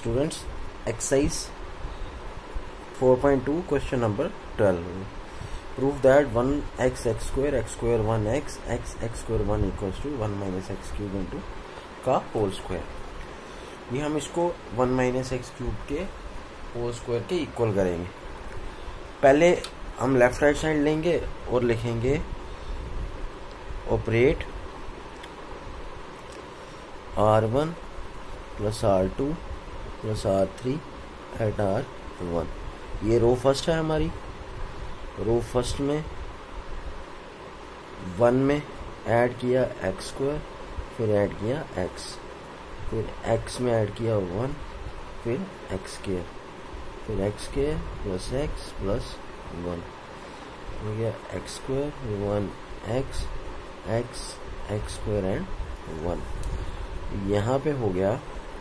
Students, exercise 4.2 question number 12. Prove that 1x x square 1x x square 1 equals to 1 minus x cube into का whole square. ये हम इसको 1 minus x cube के whole square के equal करेंगे। पहले हम लेफ्ट राइट साइड लेंगे और लिखेंगे operate R1 plus R2 plus R3 eight R1। ये रो फर्स्ट है हमारी। रो फर्स्ट में 1 में ऐड किया एक्स स्क्वायर, फिर ऐड किया x, फिर x में ऐड किया 1, फिर x स्क्वायर, फिर x square plus x plus 1 हो गया x square 1x x square and 1। यहाँ पे हो गया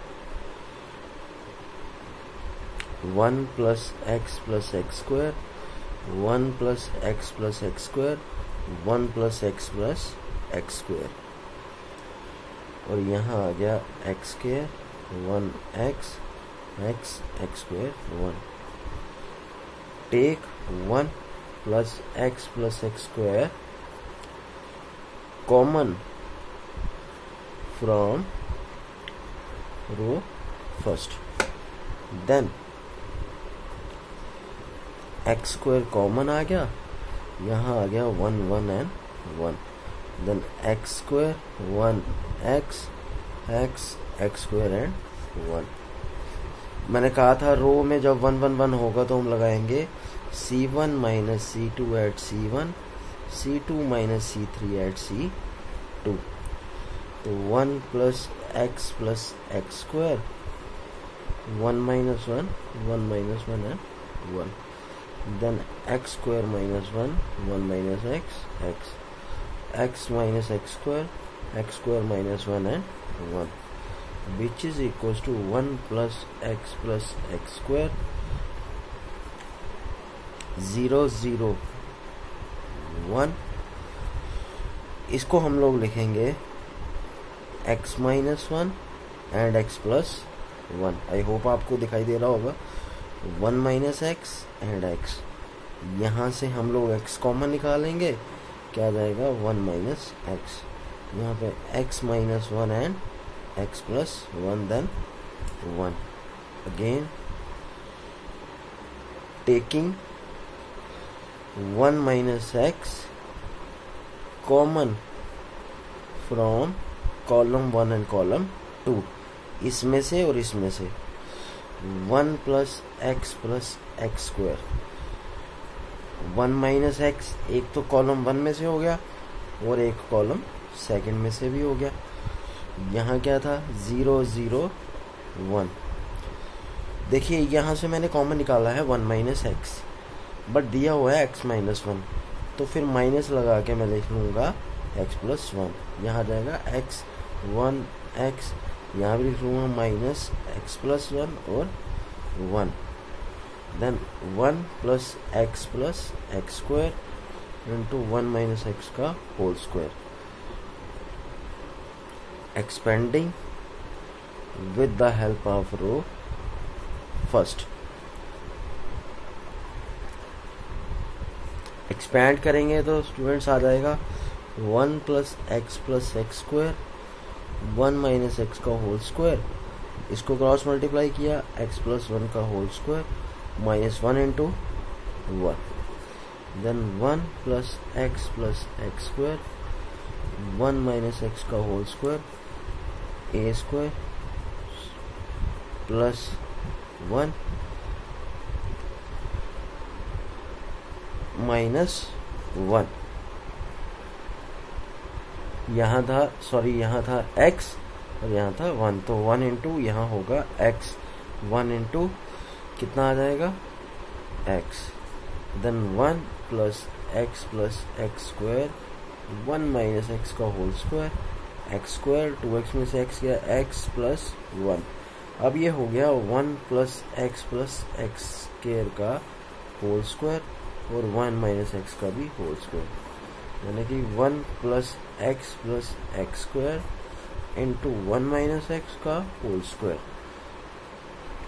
1 plus x square 1 plus x square 1 plus x square, और यहाँ आ गया एक्स square 1x x square 1। Take 1 plus x square common from row first, then x square common आ गया, यहाँ आ गया 1 1 and 1, then x square 1x x square and 1। मैंने कहा था रो में जब 1 1 1 होगा तो हम लगाएंगे C1 minus C2 eight C1, C2 minus C3 eight C2। तो 1 plus x square 1 minus 1 1 minus 1 and 1, then x square minus 1 1 minus x minus x square minus 1 and 1, which is equals to 1 plus x square 0 0 1। इसको हम लोग लिखेंगे x minus 1 and x plus 1। I hope आपको दिखाई दे रहा होगा 1 minus x and x. यहाँ से हम लोग x कॉमन निकालेंगे, क्या आ जाएगा 1 माइनस एक्स। यहाँ पे x minus 1 and x plus 1 then 1। Again taking 1 minus x common from column 1 and column 2, इसमें से और इसमें से 1 plus x square 1 minus x, एक तो कॉलम 1 में से हो गया और एक कॉलम सेकंड में से भी हो गया। यहाँ क्या था 0 0 1। देखिए यहाँ से मैंने कॉमन निकाला है 1 माइनस एक्स, बट दिया हुआ है x माइनस 1, तो फिर माइनस लगा के मैं लिख लूँगा x प्लस 1। यहाँ जाएगा x 1x, यहाँ भी लिख लूँगा माइनस एक्स प्लस 1 और 1, then 1 plus x square into 1 minus x का whole square, expanding with the help of row first. Expand करेंगे तो स्टूडेंट्स आ जाएगा 1 plus x square 1 minus x का होल स्क्वायर, इसको क्रॉस मल्टीप्लाई किया x प्लस 1 का whole square minus 1 into 1, then 1 plus x square 1 minus x का whole square a square plus 1 minus 1। यहाँ था x और यहाँ था 1, तो 1 इंटू यहाँ होगा x, 1 इंटू कितना आ जाएगा x, then 1 plus x square 1 minus x का whole square x square, 2x में से x गया x प्लस 1। अब ये हो गया 1 प्लस एक्स स्क्वायर का होल स्क्वायर और 1 माइनस एक्स का भी होल स्क्वायर, यानी कि 1 plus x square into 1 minus x का होल स्क्वायर।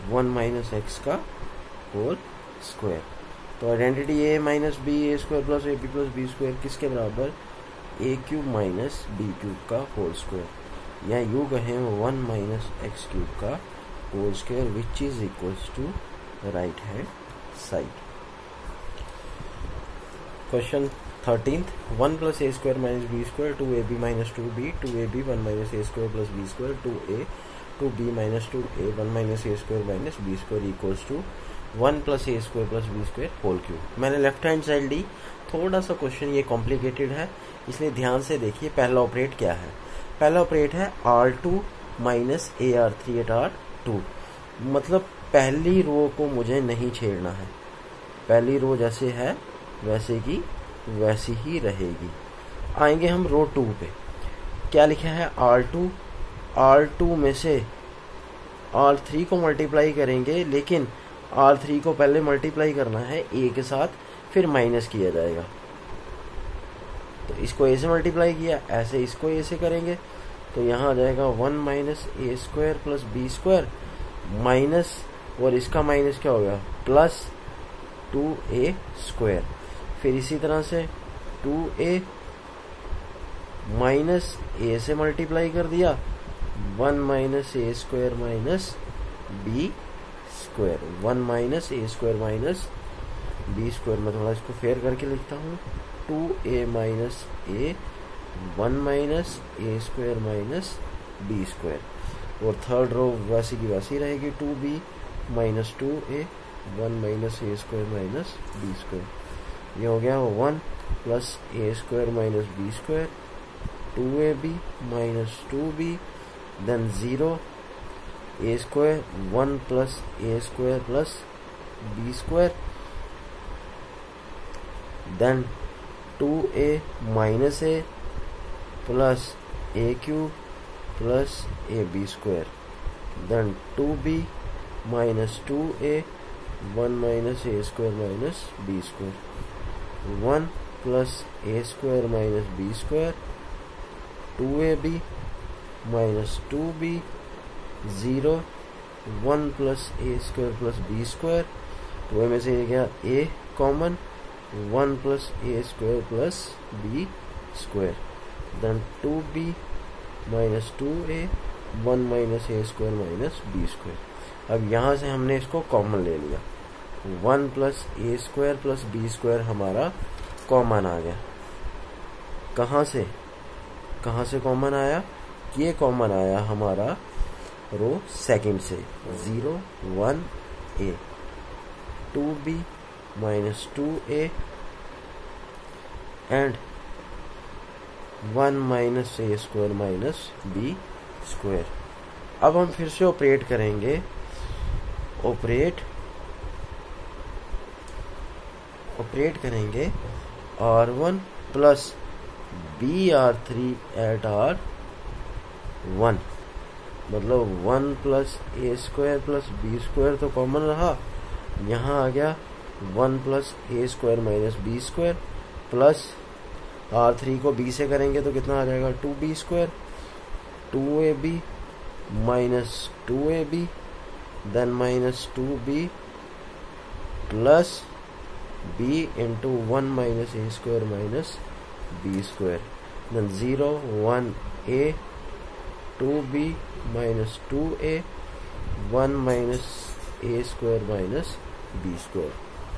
1 माइनस एक्स का होल स्क्वायर। तो identity a minus b a square plus a b plus b square किसके बराबर, a cube minus b cube का whole square, या यूँ कहें 1 minus x cube का whole square which is equals to right hand side. Question 13th 1 plus a square minus b square 2ab minus 2b 2ab 1 minus a square plus b square 2a 2b minus 2a 1 minus a square minus b square equals to 1 plus a square plus b square whole cube. मैंने left hand side ली। थोड़ा सा question ये complicated है, इसलिए ध्यान से देखिए। पहला ऑपरेट क्या है, पहला ऑपरेट है R2 minus AR3 eight R2। मतलब पहली रो को मुझे नहीं छेड़ना है, पहली रो जैसे है वैसे की वैसी ही रहेगी। आएंगे हम रो 2 पे, क्या लिखा है R2 में से R3 को मल्टीप्लाई करेंगे, लेकिन R3 को पहले मल्टीप्लाई करना है A के साथ, फिर माइनस किया जाएगा। तो इसको A से मल्टीप्लाई किया, ऐसे इसको A से करेंगे, तो यहाँ आ जाएगा 1 minus a square plus b square minus, और इसका माइनस क्या होगा, प्लस 2a स्क्वायर। फिर इसी तरह से 2a माइनस ए से मल्टीप्लाई कर दिया, 1 minus a square minus b square, 1 minus a square minus b square. मैं थोड़ा इसको फेयर करके लिखता हूँ, 2a minus a 1 minus a square minus b square. और थर्ड रो वैसी की वैसी रहेगी, 2b minus 2a 1 minus a square minus b square. ये हो गया 1 plus a square minus b square, 2ab minus 2b, then 0 a square 1 plus a square plus b square, then 2a minus a plus a cube plus a b square, then 2b minus 2a 1 minus a square minus b square, 1 plus a square minus b square, 2ab minus 2b, 0 1 plus a square plus b square. तो में से गया a common, 1 plus a square plus b square, then 2b minus 2a 1 minus a square minus b square. अब यहाँ से हमने इसको common ले लिया, 1 plus a square plus b square हमारा कॉमन आ गया। कहाँ से कॉमन आया, ये कॉमन आया हमारा रो सेकंड से, 0 1 a 2b minus 2a and 1 minus a square minus b square. अब हम फिर से ऑपरेट करेंगे, ऑपरेट करेंगे R1 plus BR3 eight R1। मतलब 1 plus a square plus b square तो कॉमन रहा, यहाँ आ गया 1 plus a square minus b square, plus R3 को B से करेंगे तो कितना आ जाएगा, 2b square, 2ab minus 2ab, then minus 2b plus b into 1 minus a square minus b square, then 0 1 a 2b minus 2a 1 minus a square minus b square.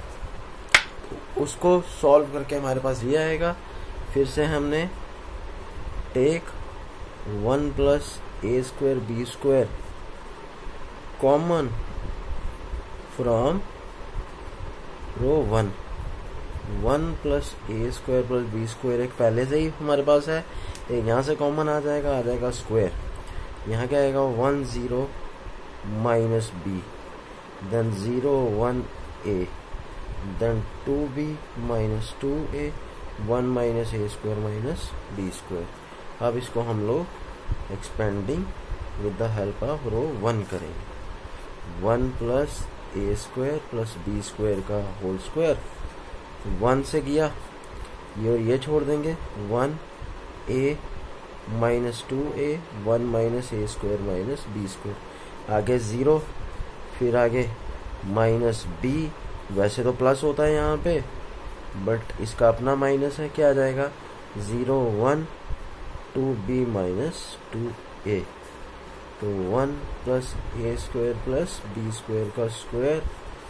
उसको solve करके हमारे पास ये आएगा। फिर से हमने टेक 1 प्लस ए स्क्वायर बी square common from row 1 plus a square plus b square एक पहले से ही हमारे पास है, एक यहाँ से कॉमन आ जाएगा स्क्वायर। यहाँ क्या आएगा, 1 0 minus b, then 0 1 a, then 2b minus 2a 1 minus a square minus b square. अब इसको हम लोग expanding with the help of row 1 करेंगे, 1 plus a square plus b square का होल स्क्वायर, 1 से किया ये और ये छोड़ देंगे, 1 a minus 2a 1 minus a square minus b square, आगे 0, फिर आगे माइनस बी, वैसे तो प्लस होता है यहाँ पे बट इसका अपना माइनस है, क्या आ जाएगा 0 1 2b माइनस 2a, तो 1 plus a square plus b square का square,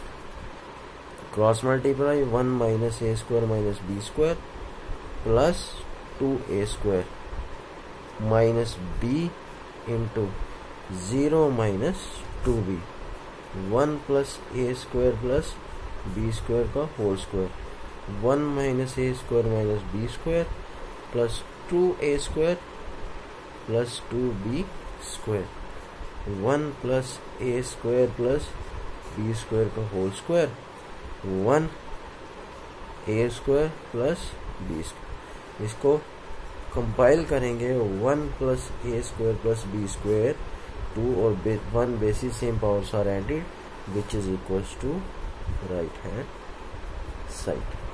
cross multiply 1 minus a square minus b square plus 2a square minus b into 0 minus 2b, 1 plus a square plus b square का whole square, 1 minus a square minus b square plus 2a square plus 2b square, 1 plus a square plus b square का whole square, 1 a square plus b square. इसको compile करेंगे, 1 plus a square plus b square, 2 और 1 bases same powers are added which is equals to right hand side.